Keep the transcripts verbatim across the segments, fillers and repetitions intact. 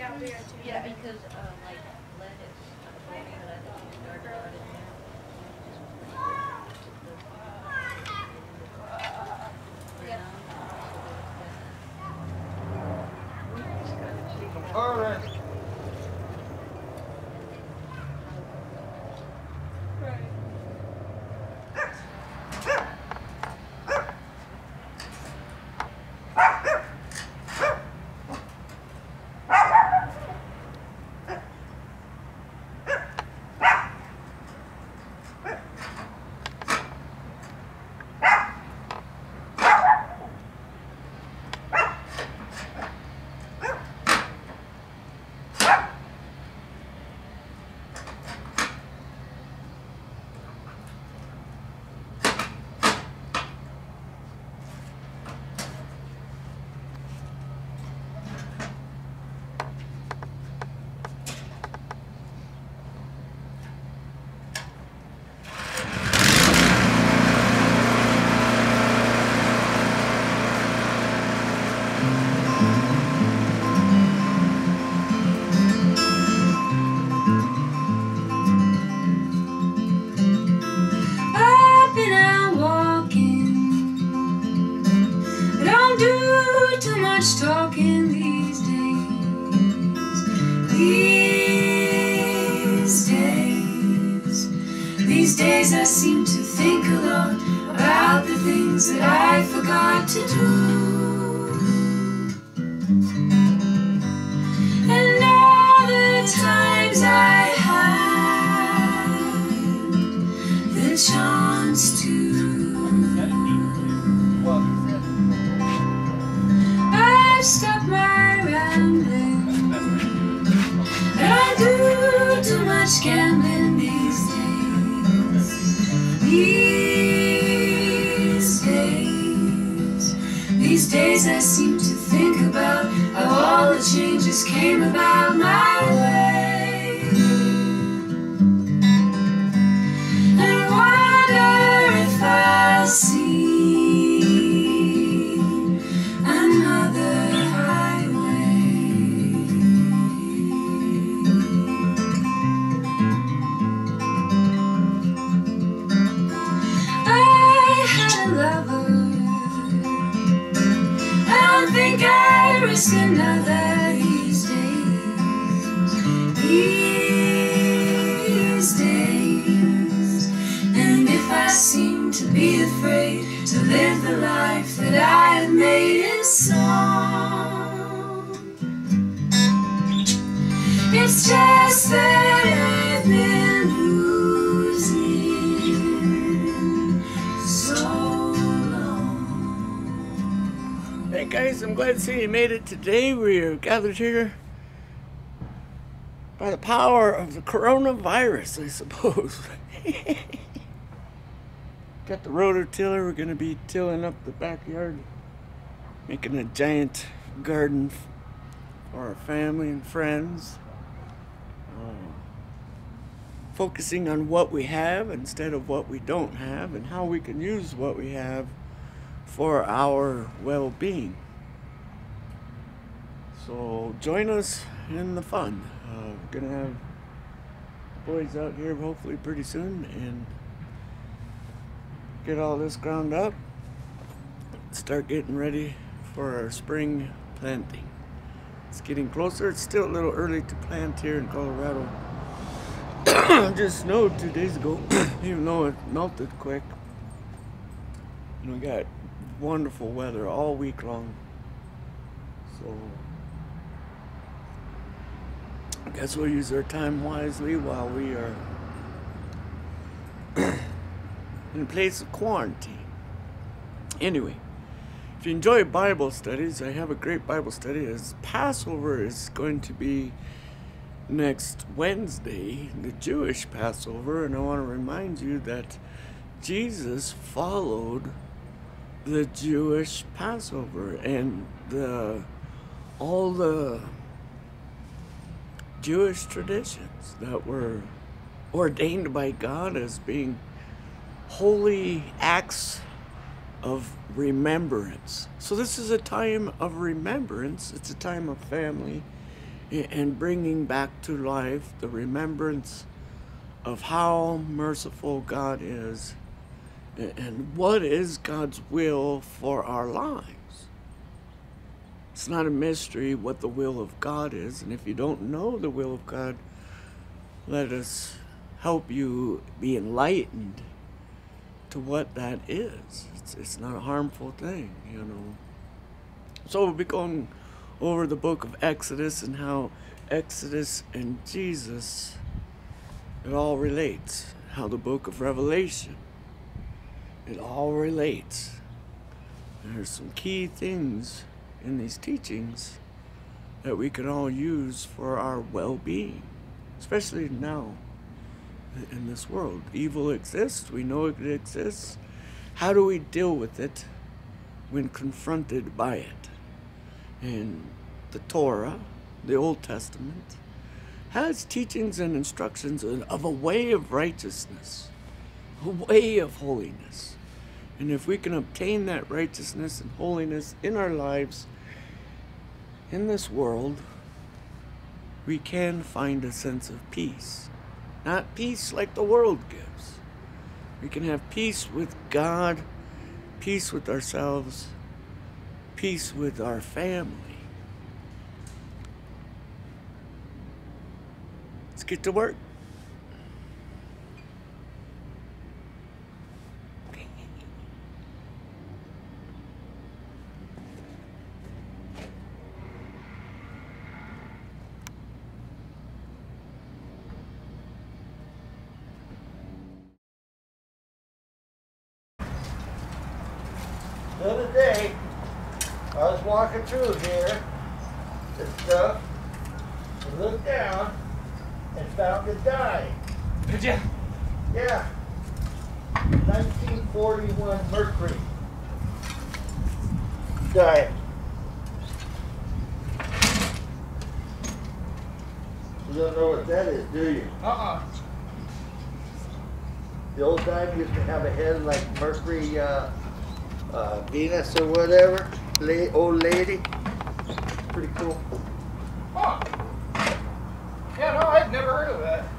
Yeah, because uh, like lettuce, uh, growing lettuce, you started out in there. Just put the Yep. ground, so there was that. All right. Right. I've been out walking, but I don't do too much talking these days. These days, these days I seem to think a lot about the things that I forgot to do. And all the times I had the chance to, I've stopped my rambling. I don't do too much gambling these days. These days, these days I seem to think about how all the changes came about my way. And I wonder if I'll see another highway. I had a lover. I don't think I'd risk another these days. These days. And if I seem to be afraid to live the life that I had made in song, it's just that I've been losing so long. Hey guys, I'm glad to see you made it today. We are gathered here by the power of the coronavirus, I suppose. Got the rototiller. We're going to be tilling up the backyard, making a giant garden for our family and friends. Uh, focusing on what we have instead of what we don't have, and how we can use what we have for our well-being. So join us in the fun. Uh, we're gonna have the boys out here hopefully pretty soon and get all this ground up, start getting ready for our spring planting. It's getting closer. It's still a little early to plant here in Colorado. It just snowed two days ago, even though it melted quick. And we got wonderful weather all week long. So I guess we'll use our time wisely while we are in a place of quarantine. Anyway, if you enjoy Bible studies, I have a great Bible study. As Passover is going to be next Wednesday, the Jewish Passover, and I want to remind you that Jesus followed the Jewish Passover, and the all the Jewish traditions that were ordained by God as being holy acts of remembrance. So this is a time of remembrance. It's a time of family and bringing back to life the remembrance of how merciful God is and what is God's will for our lives. It's not a mystery what the will of God is, and if you don't know the will of God, let us help you be enlightened to what that is. It's, it's not a harmful thing, you know. So we'll be going over the book of Exodus and how Exodus and Jesus, it all relates. How the book of Revelation, it all relates. There's some key things in these teachings that we can all use for our well-being, especially now in this world. Evil exists, we know it exists. How do we deal with it when confronted by it? And the Torah, the Old Testament, has teachings and instructions of a way of righteousness, a way of holiness. And if we can obtain that righteousness and holiness in our lives, in this world, we can find a sense of peace. Not peace like the world gives. We can have peace with God, peace with ourselves, peace with our family. Let's get to work. The other day, I was walking through here and stuff, and looked down and found a dye. Did you? Yeah. nineteen forty-one Mercury dye. You don't know what that is, do you? Uh-uh. The old dime used to have a head like Mercury, uh, uh, Venus or whatever. La old lady. Pretty cool. Huh. Yeah, no, I've never heard of that.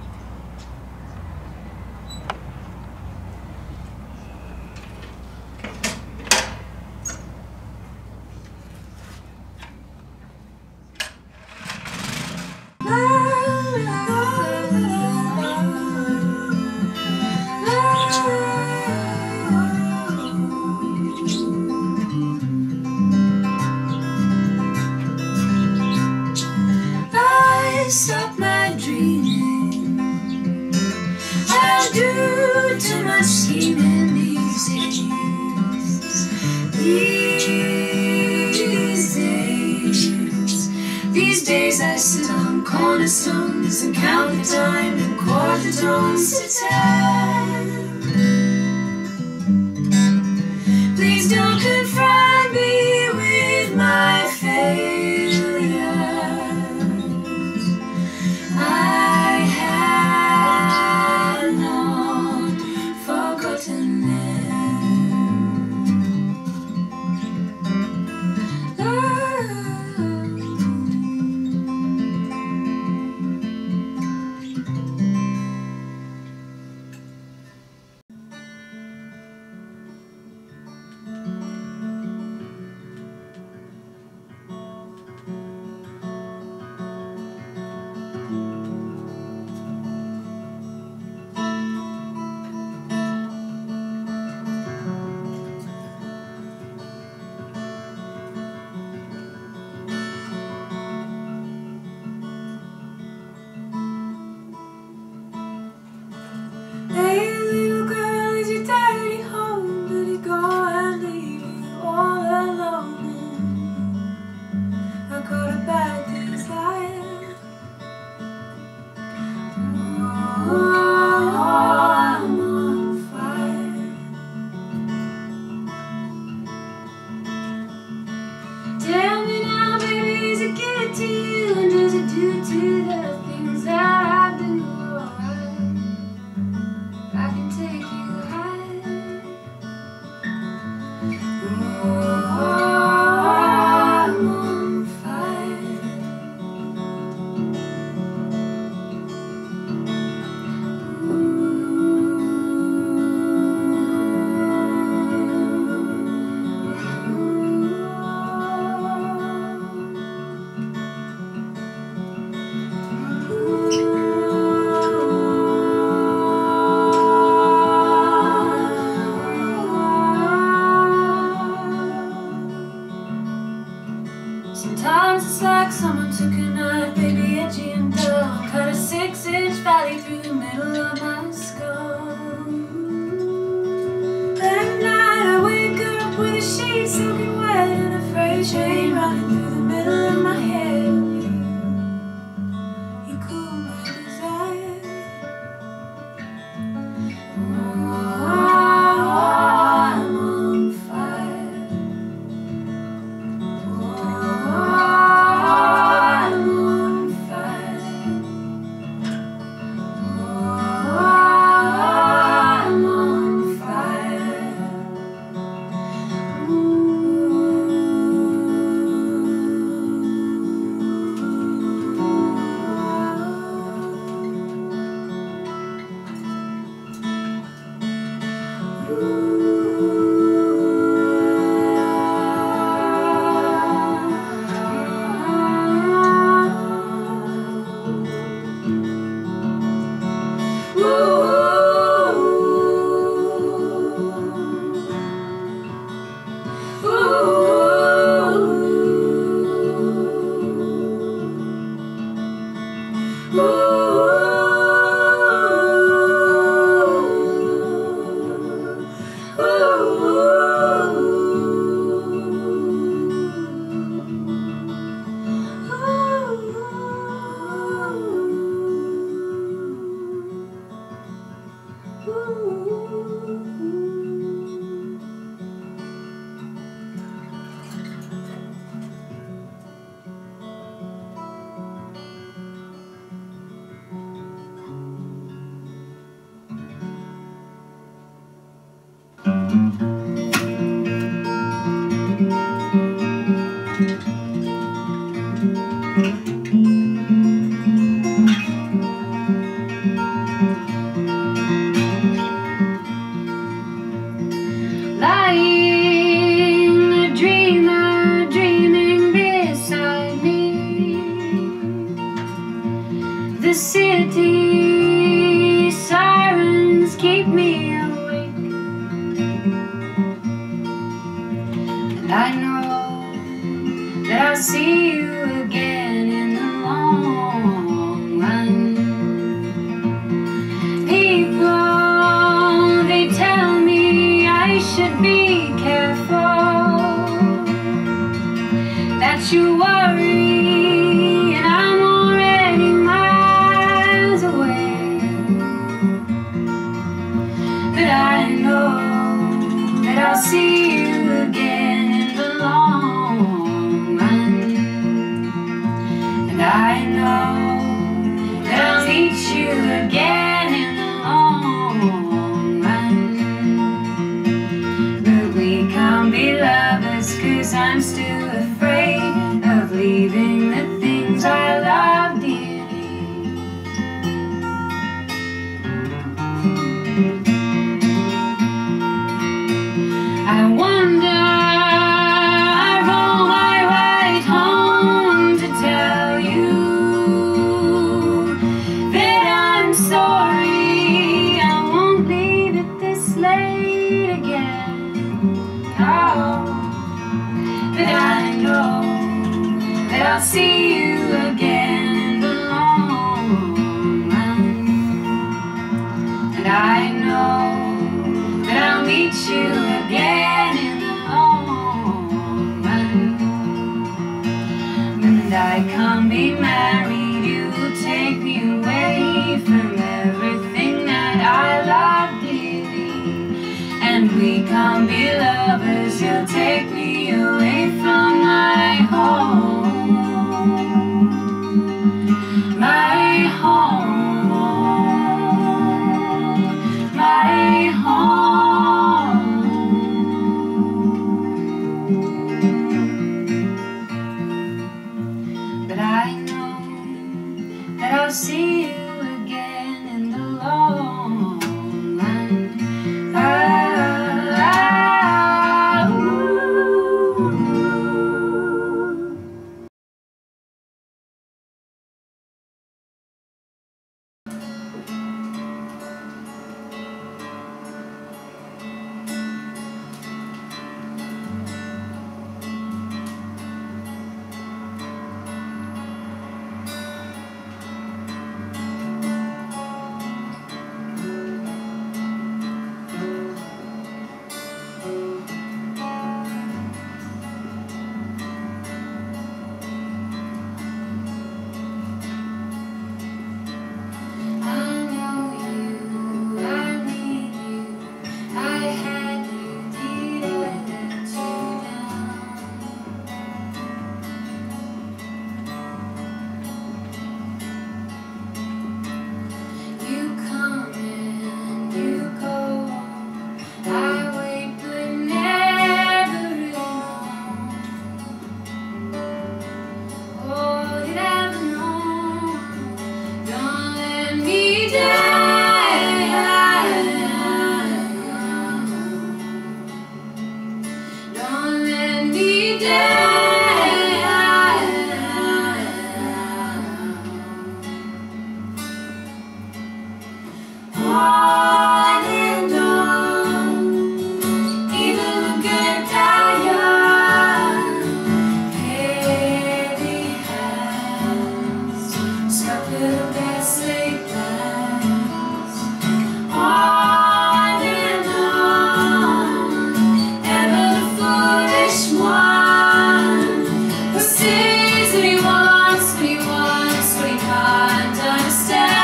I stop my dreaming. I do too much scheming these days. These days, these days I sit on cornerstones and count the time in quarter tones to ten. Please don't confront me with my failures. I have not forgotten Hey little girl, is your daddy home? Did he go and leave you all alone? I got a bad desire. Oh, I'm on fire. Tell me now, baby, is it good to you? And does it do to the things that I do? I can take you high. Oh, I'm on fire. took a knife, baby, edgy and dull, cut a six-inch valley through the middle of my skull. That night I wake up with a sheet soaking wet and a freight train running through the middle of my head. You cool my desire. Oh, I'm on fire. Oh, I'm on fire. Oh, I'm on fire. Lying, a dreamer, dreaming beside me. The city sirens keep me awake, and I know that I'll see you again in the long run. People, they tell me I should be careful, that you worry and I'm already miles away. But I know that I'll see you again in the long run. And I know that I'll meet you again in the long run. But we can't be lovers, 'cause I'm still afraid of leaving the things I love dearly. I wonder, I roll my way home to tell you that I'm sorry. I won't leave it this late again. Oh, but I know that I'll see you again in the long run. And I know that I'll meet you again in the long run. And I can't be married, you will take me away from everything that I love dearly. And we can't be lovers, you'll take me away from my home. My home, my home. But I know that I'll see you again in the long run. Ah, ah, ooh. on and on. Even the good die young. Heavy hands, scuppered their sleep plans. On and on, ever the foolish one who sees what he wants, what he wants, what he can't understand.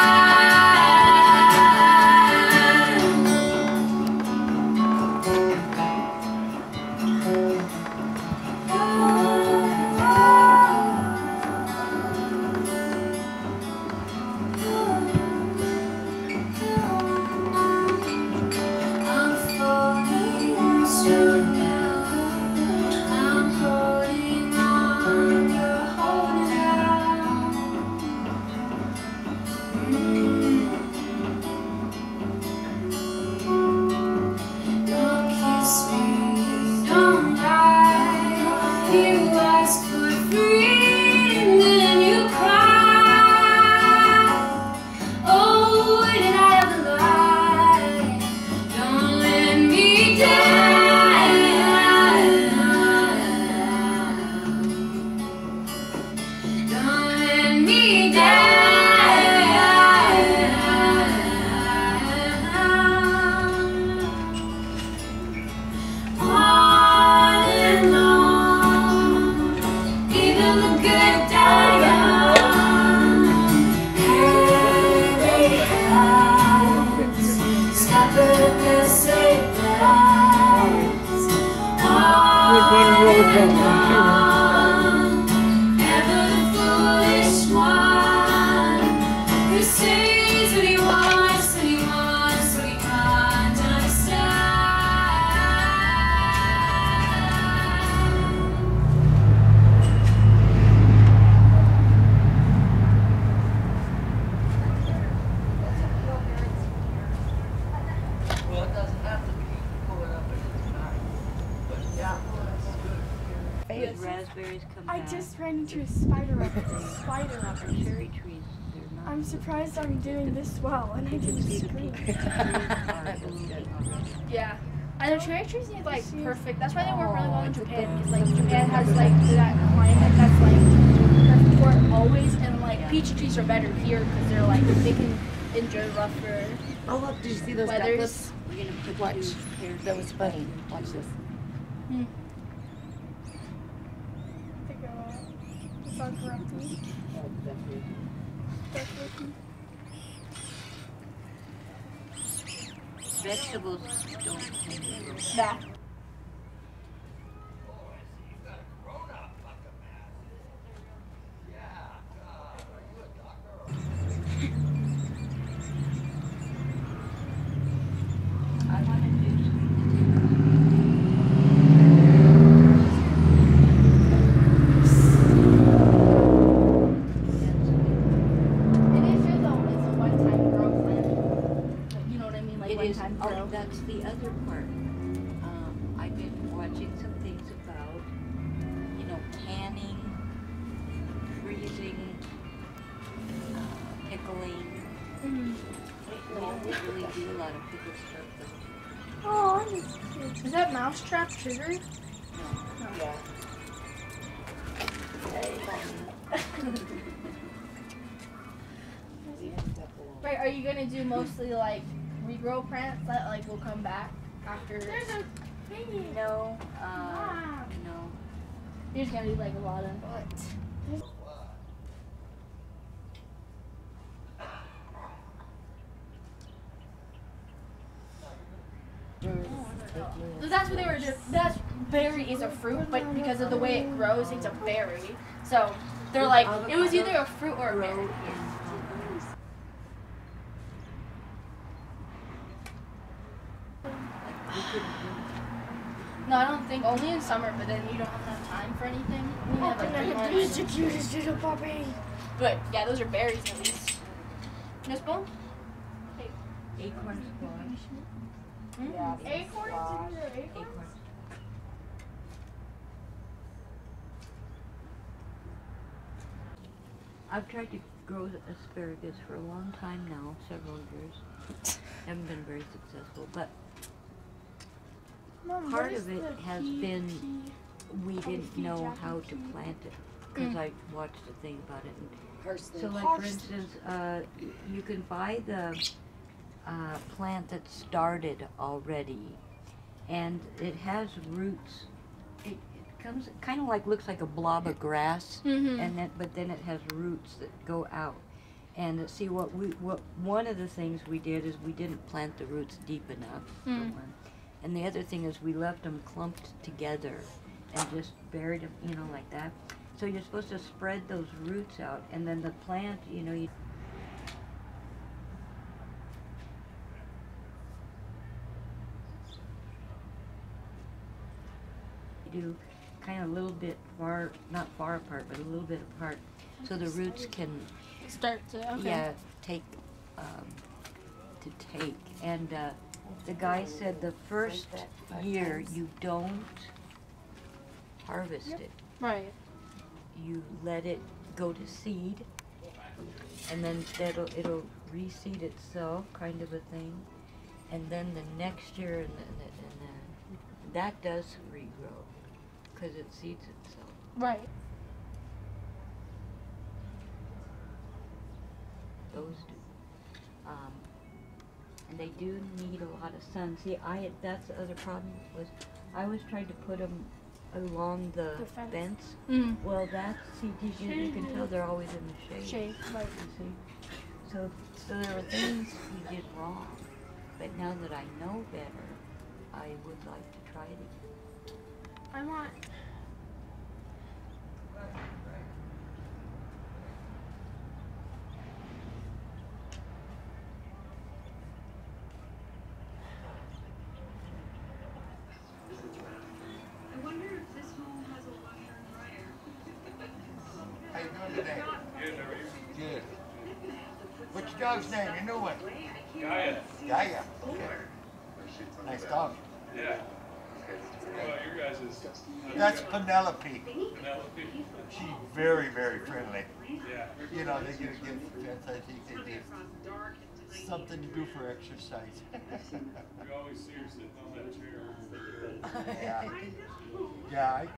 I'm falling slow now. I'm holding on, you're holding out. Don't kiss me, don't lie. You ask for freedom, then you cry. Oh, did I ever lie? Don't let me down. Don't let me down. On and on, even the good die young. Heavy hands, scuppered their sleep plans. On and on, ever the foolish one who sees what he wants, what he wants, what he can't understand. Well, it doesn't have to be. Pull it up at any time. But yeah, that's good. Good raspberries come I back. just ran into a spider web. It's a spider Our web. cherry trees, they're not. I'm surprised I'm doing this well and I didn't scream. Yeah. And the cherry trees need like perfect. That's why they work really well in Japan. Because like Japan has like that climate that's like perfect for it always. And like peach trees are better here because they're like they can endure rougher Oh look, did you see those weathers. necklaces? We're gonna put Watch. two pear That was trees funny. back. Watch this. Hmm. Think of it's not corrupting. Definitely. Vegetables don't. Nah. I want to do some. It is just a, it's a one-time growth plan. You know what I mean? Like It is, one-time oh, growth. that's the other part. Um, I've been watching some things about, you know, canning, freezing, uh, pickling. Mhm. We don't really do a lot of pickle stuff though. Oh, that's cute. Is that mousetrap sugar? Yeah. Right, are you gonna do mostly like regrow plants that like will come back after? There's a thingy. No, uh, no. You're just gonna do like a lot of what? So that's what they were doing. That's berry is a fruit, but because of the way it grows, it's a berry. So they're like, it was either a fruit or a Grow berry. in um, we could No, I don't think only in summer, but then you don't have enough time for anything. You have like three months. the cutest little puppy. But yeah, those are berries at least. No spoon? acorn squash. Yeah. Acorns? Wow. You know acorns? Acorn. I've tried to grow asparagus for a long time now, several years. Haven't been very successful, but Mom, part what is of it the has pea- been pea- we oh, didn't pea know jacket how to pea? plant it because Mm. I watched a thing about it. And Parsley. so, like for Parsley. instance, uh, y- you can buy the uh, plant that's started already, and it has roots. It, it comes kind of like looks like a blob of grass, Mhm. and then but then it has roots that go out. And uh, see what we what one of the things we did is we didn't plant the roots deep enough. For Mm. one. And the other thing is we left them clumped together and just buried them, you know, like that. So you're supposed to spread those roots out, and then the plant, you know, you do kind of a little bit far, not far apart, but a little bit apart, so the roots can, Start to okay. yeah, take, um, to take. And uh, the guy said the first year you don't harvest it. Right. You let it go to seed, and then that'll it'll reseed itself, kind of a thing. And then the next year, and then, and then that does regrow because it seeds itself. Right. Those do. Um, and they do need a lot of sun. See, I had, that's the other problem was I was trying to put them along the, The fence. fence. Mm. Well, that's see, you, you can tell they're always in the shade. Shade. Right. You see, so so there were things we did wrong, but now that I know better, I would like to try it again. I want. How you doing today? Good. What's your dog's name? Your new one? Gaia. Gaia. Okay. Nice dog. Yeah. Well, your guys is. That's Penelope. Penelope. She's very, very friendly. Yeah. You know, they get a gift for fence. I think they get something to do for exercise. We always see her sitting on that chair. Yeah. Yeah, I